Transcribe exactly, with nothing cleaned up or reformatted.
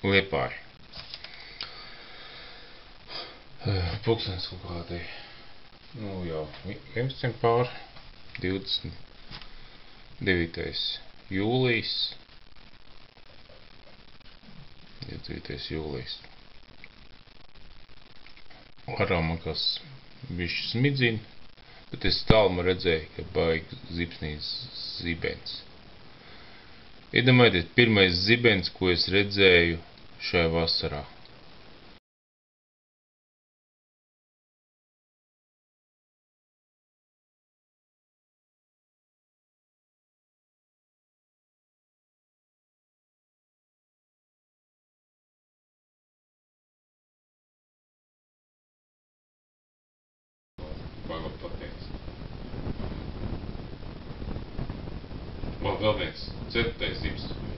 Liepāja. Pulkstenis kaut kādi, nu jau vienpadsmit pār, divdesmit devītais jūlijas. divdesmit devītais jūlijas. Arā man kas bišķi smidzina, bet es tālumā redzēju, ka baigi zibsnīs zibens. Iedomājieties, pirmais zibens, ko es redzēju šajā vasarā. Pagaid pateic. Man vēl viens ceturtais zibs.